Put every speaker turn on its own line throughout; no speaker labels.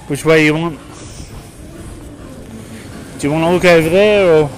Which way you want? Do you want to look over there or?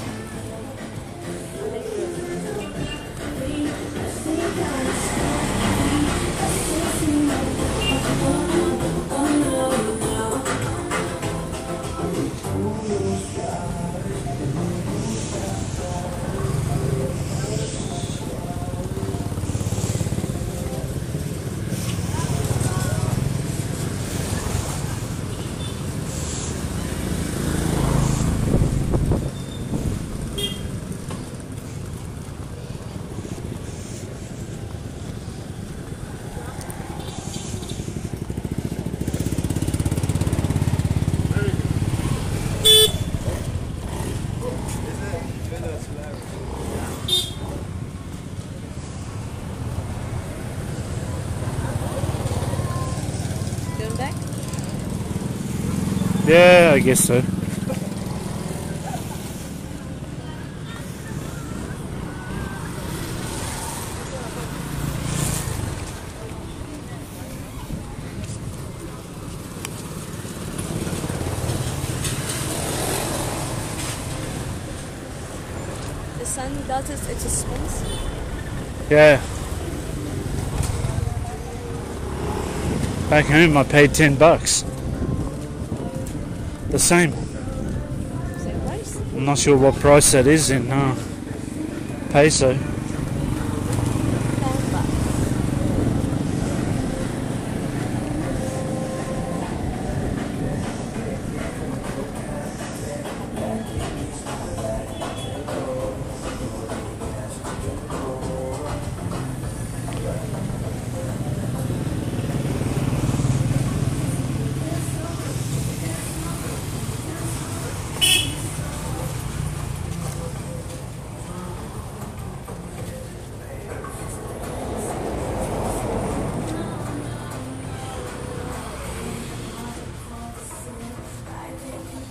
Yeah, I guess so.
The sun does its adjustments.
Yeah. Back home I paid $10. The same.
Same price?
I'm not sure what price that is in peso.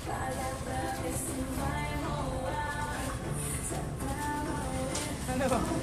I know.